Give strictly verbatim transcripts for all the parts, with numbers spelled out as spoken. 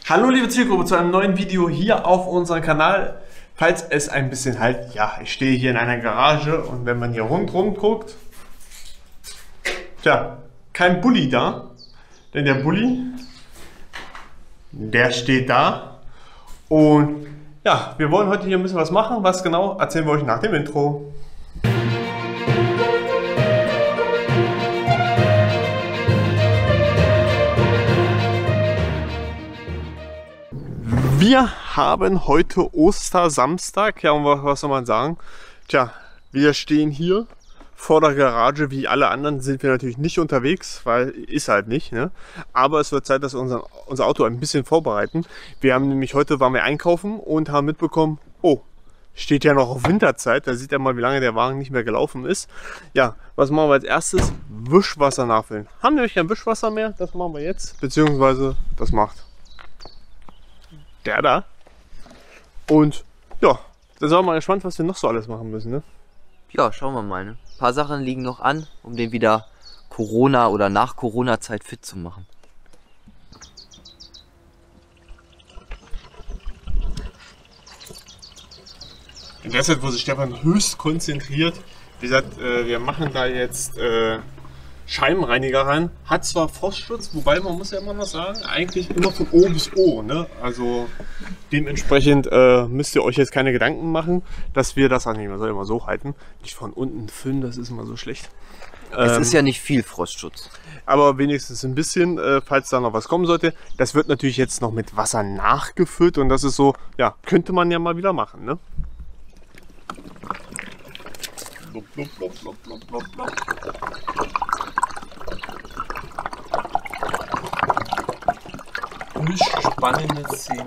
Hallo liebe Zielgruppe zu einem neuen Video hier auf unserem Kanal. Falls es ein bisschen halt, ja, ich stehe hier in einer Garage und wenn man hier rundherum guckt, tja, kein Bulli da, denn der Bulli, der steht da und ja, wir wollen heute hier ein bisschen was machen. Was genau, erzählen wir euch nach dem Intro. Wir haben heute Ostersamstag, ja, und was soll man sagen? Tja, wir stehen hier vor der Garage, wie alle anderen sind wir natürlich nicht unterwegs, weil ist halt nicht, ne? Aber es wird Zeit, dass wir unser, unser Auto ein bisschen vorbereiten. Wir haben nämlich heute, waren wir einkaufen und haben mitbekommen, oh, steht ja noch auf Winterzeit, da sieht ja mal, wie lange der Wagen nicht mehr gelaufen ist. Ja, was machen wir als erstes? Wischwasser nachfüllen. Haben wir nämlich kein Wischwasser mehr, das machen wir jetzt, beziehungsweise das macht der da. Und ja, da sind wir mal gespannt, was wir noch so alles machen müssen, ne? Ja, schauen wir mal, ne? Ein paar Sachen liegen noch an, um den wieder Corona- oder nach Corona-Zeit fit zu machen. In der Zeit, wo sich Stefan höchst konzentriert, wie gesagt, äh, wir machen da jetzt äh, Scheibenreiniger rein. Hat zwar Frostschutz, wobei man muss ja immer noch sagen, eigentlich immer von O bis O, ne? Also dementsprechend äh, müsst ihr euch jetzt keine Gedanken machen, dass wir das, ach nee, man soll immer so halten, nicht von unten füllen, das ist immer so schlecht. Es ähm, ist ja nicht viel Frostschutz. Aber wenigstens ein bisschen, äh, falls da noch was kommen sollte. Das wird natürlich jetzt noch mit Wasser nachgefüllt und das ist so, ja, könnte man ja mal wieder machen, ne? Blub, blub, blub, blub, blub, blub, blub. Spannende Szene.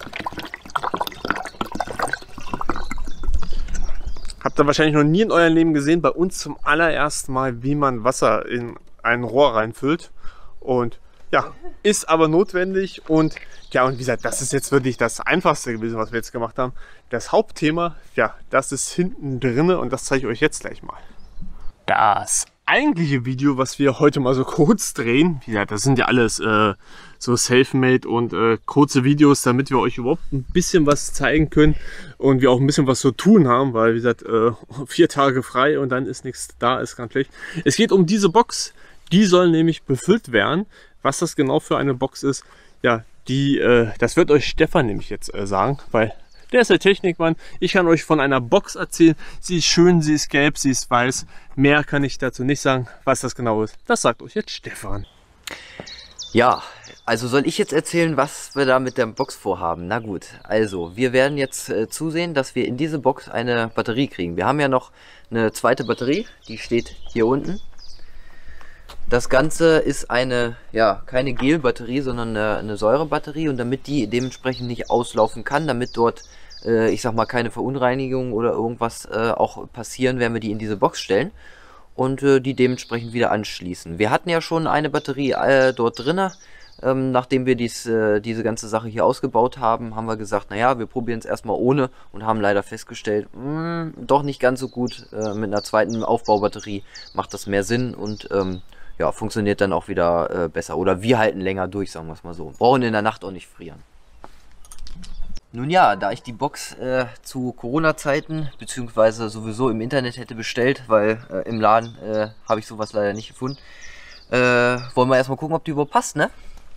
Habt ihr wahrscheinlich noch nie in eurem Leben gesehen, bei uns zum allerersten Mal, wie man Wasser in ein Rohr reinfüllt. Und ja, ist aber notwendig und ja, und wie gesagt, das ist jetzt wirklich das Einfachste gewesen, was wir jetzt gemacht haben. Das Hauptthema, ja, das ist hinten drinne und das zeige ich euch jetzt gleich mal. Das eigentliche Video, was wir heute mal so kurz drehen, ja, das sind ja alles äh, so self-made und äh, kurze Videos, damit wir euch überhaupt ein bisschen was zeigen können und wir auch ein bisschen was zu tun haben, weil wie gesagt, äh, vier Tage frei und dann ist nichts da, ist ganz schlecht. Es geht um diese Box, die soll nämlich befüllt werden. Was das genau für eine Box ist, ja, die, äh, das wird euch Stefan nämlich jetzt äh, sagen, weil der ist der Technikmann. Ich kann euch von einer Box erzählen. Sie ist schön, sie ist gelb, sie ist weiß. Mehr kann ich dazu nicht sagen, was das genau ist. Das sagt euch jetzt Stefan. Ja, also soll ich jetzt erzählen, was wir da mit der Box vorhaben? Na gut, also wir werden jetzt äh, zusehen, dass wir in diese Box eine Batterie kriegen. Wir haben ja noch eine zweite Batterie, die steht hier unten. Das Ganze ist eine, ja, keine Gel-Batterie, sondern eine, eine Säurebatterie und damit die dementsprechend nicht auslaufen kann, damit dort, äh, ich sag mal, keine Verunreinigungen oder irgendwas äh, auch passieren, werden wir die in diese Box stellen und äh, die dementsprechend wieder anschließen. Wir hatten ja schon eine Batterie äh, dort drinne. Ähm, nachdem wir dies, äh, diese ganze Sache hier ausgebaut haben, haben wir gesagt, naja, wir probieren es erstmal ohne und haben leider festgestellt, mh, doch nicht ganz so gut. Äh, mit einer zweiten Aufbaubatterie macht das mehr Sinn und ähm, ja, funktioniert dann auch wieder äh, besser. Oder wir halten länger durch, sagen wir es mal so. Brauchen in der Nacht auch nicht frieren. Nun ja, da ich die Box äh, zu Corona-Zeiten, beziehungsweise sowieso im Internet hätte bestellt, weil äh, im Laden äh, habe ich sowas leider nicht gefunden, äh, wollen wir erstmal gucken, ob die überhaupt passt, ne?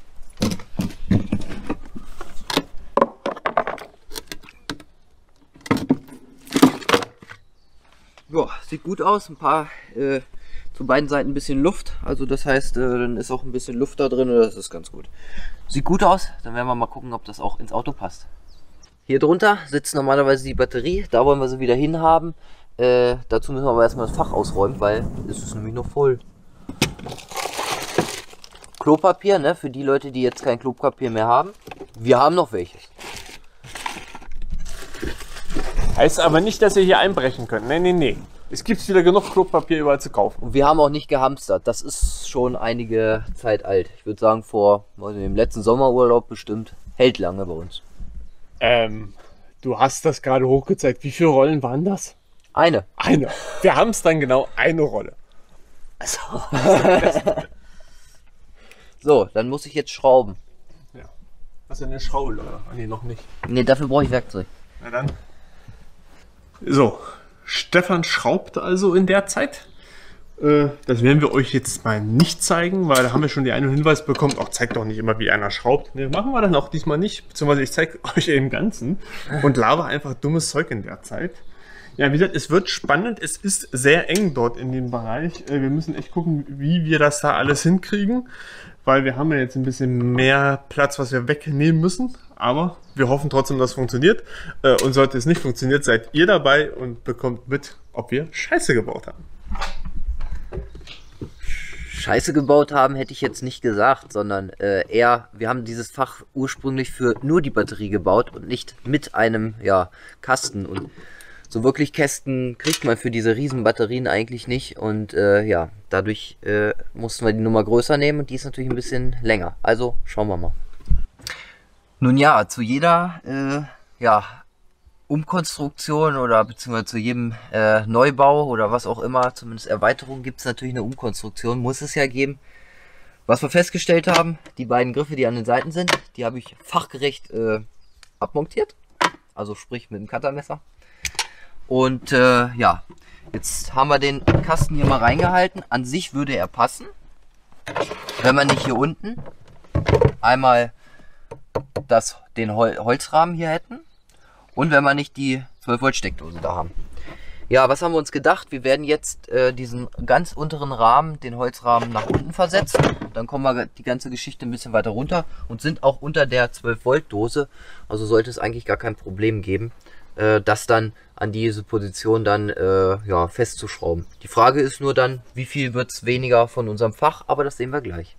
Ja, sieht gut aus. Ein paar... Äh, zu beiden Seiten ein bisschen Luft, also das heißt, äh, dann ist auch ein bisschen Luft da drin und das ist ganz gut. Sieht gut aus, dann werden wir mal gucken, ob das auch ins Auto passt. Hier drunter sitzt normalerweise die Batterie, da wollen wir sie wieder hinhaben. Äh, dazu müssen wir aber erstmal das Fach ausräumen, weil es ist nämlich noch voll. Klopapier, ne, für die Leute, die jetzt kein Klopapier mehr haben. Wir haben noch welches. Heißt aber nicht, dass ihr hier einbrechen könnt. Nee, nee, nee. Es gibt wieder genug Klopapier überall zu kaufen. Und wir haben auch nicht gehamstert. Das ist schon einige Zeit alt. Ich würde sagen, vor also im letzten Sommerurlaub bestimmt. Hält lange bei uns. Ähm, du hast das gerade hochgezeigt. Wie viele Rollen waren das? Eine. Eine. Wir haben es dann genau eine Rolle. Also, so, dann muss ich jetzt schrauben. Ja. Hast du eine Schraube oder? Nee, noch nicht. Ne, dafür brauche ich Werkzeug. Na dann. So, Stefan schraubt also in der Zeit. Das werden wir euch jetzt mal nicht zeigen, weil da haben wir schon die einen Hinweis bekommen. Auch zeigt doch nicht immer, wie einer schraubt. Ne, machen wir dann auch diesmal nicht. Beziehungsweise ich zeige euch im Ganzen und laber einfach dummes Zeug in der Zeit. Ja, wie gesagt, es wird spannend. Es ist sehr eng dort in dem Bereich. Wir müssen echt gucken, wie wir das da alles hinkriegen, weil wir haben ja jetzt ein bisschen mehr Platz, was wir wegnehmen müssen. Aber wir hoffen trotzdem, dass es funktioniert. Und sollte es nicht funktionieren, seid ihr dabei und bekommt mit, ob wir Scheiße gebaut haben. Scheiße gebaut haben, hätte ich jetzt nicht gesagt, sondern äh, eher, wir haben dieses Fach ursprünglich für nur die Batterie gebaut und nicht mit einem ja, Kasten. Und so wirklich Kästen kriegt man für diese riesen Batterien eigentlich nicht. Und äh, ja, dadurch äh, mussten wir die Nummer größer nehmen und die ist natürlich ein bisschen länger. Also schauen wir mal. Nun ja, zu jeder äh, ja, Umkonstruktion oder beziehungsweise zu jedem äh, Neubau oder was auch immer, zumindest Erweiterung, gibt es natürlich eine Umkonstruktion, muss es ja geben. Was wir festgestellt haben, die beiden Griffe, die an den Seiten sind, die habe ich fachgerecht äh, abmontiert, also sprich mit dem Cuttermesser. Und äh, ja, jetzt haben wir den Kasten hier mal reingehalten. An sich würde er passen, wenn wir nicht hier unten einmal das, den Hol Holzrahmen hier hätten. Und wenn wir nicht die zwölf Volt Steckdose da haben. Ja, was haben wir uns gedacht? Wir werden jetzt äh, diesen ganz unteren Rahmen, den Holzrahmen, nach unten versetzen. Dann kommen wir die ganze Geschichte ein bisschen weiter runter und sind auch unter der zwölf Volt Dose. Also sollte es eigentlich gar kein Problem geben, äh, das dann an diese Position dann äh, ja, festzuschrauben. Die Frage ist nur dann, wie viel wird es weniger von unserem Fach, aber das sehen wir gleich.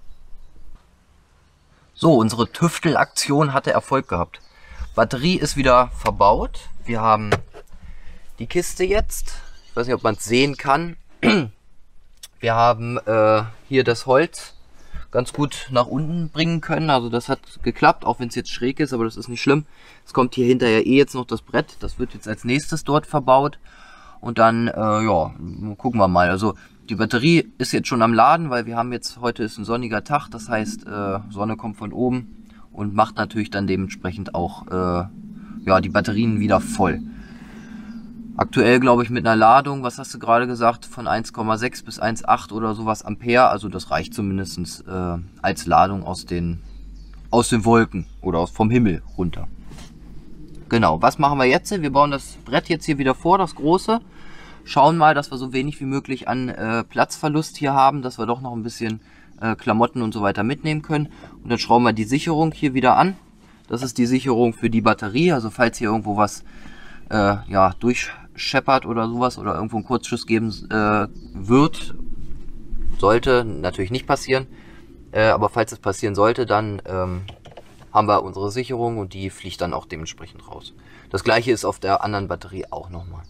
So, unsere Tüftelaktion hatte Erfolg gehabt. Batterie ist wieder verbaut. Wir haben die Kiste jetzt. Ich weiß nicht, ob man es sehen kann. Wir haben äh, hier das Holz ganz gut nach unten bringen können. Also das hat geklappt, auch wenn es jetzt schräg ist, aber das ist nicht schlimm. Es kommt hier hinterher eh jetzt noch das Brett. Das wird jetzt als nächstes dort verbaut. Und dann, äh, ja, gucken wir mal. Also die Batterie ist jetzt schon am Laden, weil wir haben jetzt, heute ist ein sonniger Tag. Das heißt, äh, Sonne kommt von oben. Und macht natürlich dann dementsprechend auch äh, ja, die Batterien wieder voll. Aktuell glaube ich mit einer Ladung, was hast du gerade gesagt, von eins Komma sechs bis eins Komma acht oder sowas Ampere. Also das reicht zumindest äh, als Ladung aus den, aus den Wolken oder aus, vom Himmel runter. Genau, was machen wir jetzt? Wir bauen das Brett jetzt hier wieder vor, das große. Schauen mal, dass wir so wenig wie möglich an äh, Platzverlust hier haben, dass wir doch noch ein bisschen Klamotten und so weiter mitnehmen können. Und dann schrauben wir die Sicherung hier wieder an. Das ist die Sicherung für die Batterie. Also falls hier irgendwo was äh, ja, durchscheppert oder sowas oder irgendwo einen Kurzschuss geben äh, wird, sollte natürlich nicht passieren. Äh, aber falls es passieren sollte, dann ähm, haben wir unsere Sicherung und die fliegt dann auch dementsprechend raus. Das gleiche ist auf der anderen Batterie auch nochmal.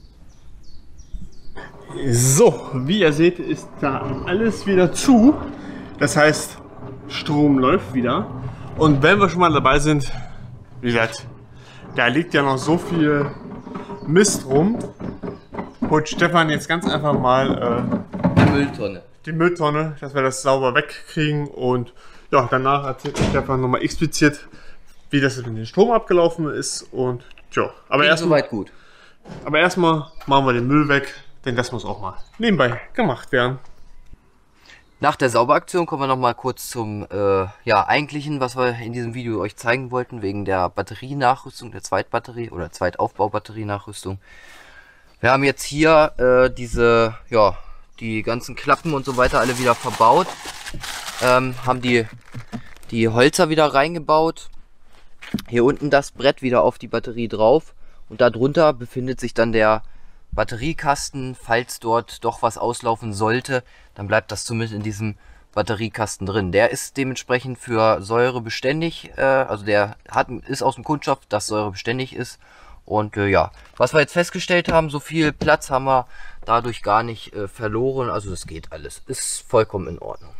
So, wie ihr seht, ist da alles wieder zu. Das heißt, Strom läuft wieder. Und wenn wir schon mal dabei sind, wie gesagt, da liegt ja noch so viel Mist rum. Holt Stefan jetzt ganz einfach mal äh, die Mülltonne. Die Mülltonne, dass wir das sauber wegkriegen. Und ja, danach erzählt Stefan nochmal explizit, wie das mit dem Strom abgelaufen ist. Und tja, aber erstmal soweit gut. Aber erstmal machen wir den Müll weg, denn das muss auch mal nebenbei gemacht werden. Nach der Sauberaktion kommen wir noch mal kurz zum äh, ja, eigentlichen, was wir in diesem Video euch zeigen wollten, wegen der Batterienachrüstung, der Zweitbatterie oder Zweitaufbau-Batterienachrüstung. Wir haben jetzt hier äh, diese, ja, die ganzen Klappen und so weiter alle wieder verbaut, ähm, haben die, die Holzer wieder reingebaut, hier unten das Brett wieder auf die Batterie drauf und darunter befindet sich dann der Batteriekasten. Falls dort doch was auslaufen sollte, dann bleibt das zumindest in diesem Batteriekasten drin. Der ist dementsprechend für Säure beständig, äh, also der hat, ist aus dem Kunststoff, das Säure beständig ist. Und äh, ja, was wir jetzt festgestellt haben, so viel Platz haben wir dadurch gar nicht äh, verloren. Also das geht alles, ist vollkommen in Ordnung.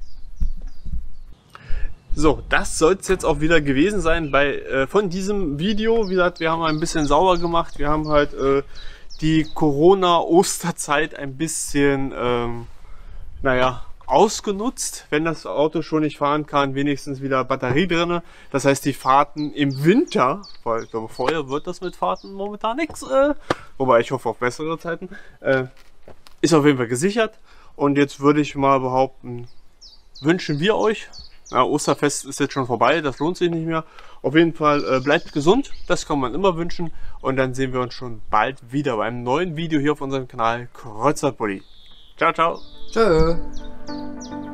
So, das soll es jetzt auch wieder gewesen sein bei äh, von diesem Video. Wie gesagt, wir haben ein bisschen sauber gemacht, wir haben halt äh, die Corona-Osterzeit ein bisschen, ähm, naja, ausgenutzt, wenn das Auto schon nicht fahren kann, wenigstens wieder Batterie drin. Das heißt, die Fahrten im Winter, weil ich glaube, vorher wird das mit Fahrten momentan nichts, äh, wobei ich hoffe auf bessere Zeiten, äh, ist auf jeden Fall gesichert. Und jetzt würde ich mal behaupten, wünschen wir euch, ja, Osterfest ist jetzt schon vorbei, das lohnt sich nicht mehr. Auf jeden Fall äh, bleibt gesund, das kann man immer wünschen. Und dann sehen wir uns schon bald wieder bei einem neuen Video hier auf unserem Kanal Kreuzfahrtpulli. Ciao, ciao. Tschö.